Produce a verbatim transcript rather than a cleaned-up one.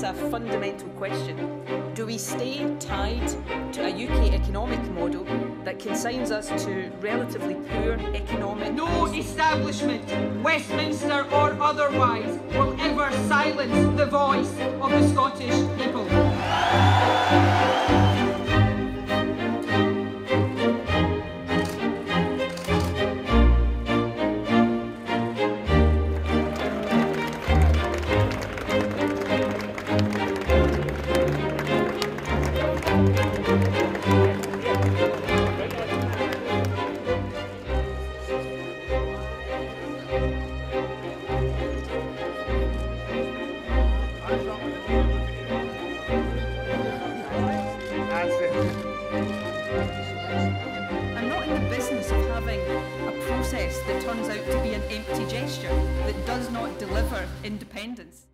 it's a fundamental question. Do we stay tied to a U K economic model that consigns us to relatively poor economic... No establishment, Westminster or otherwise, will ever silence the voice of the Scottish people. I'm not in the business of having a process that turns out to be an empty gesture that does not deliver independence.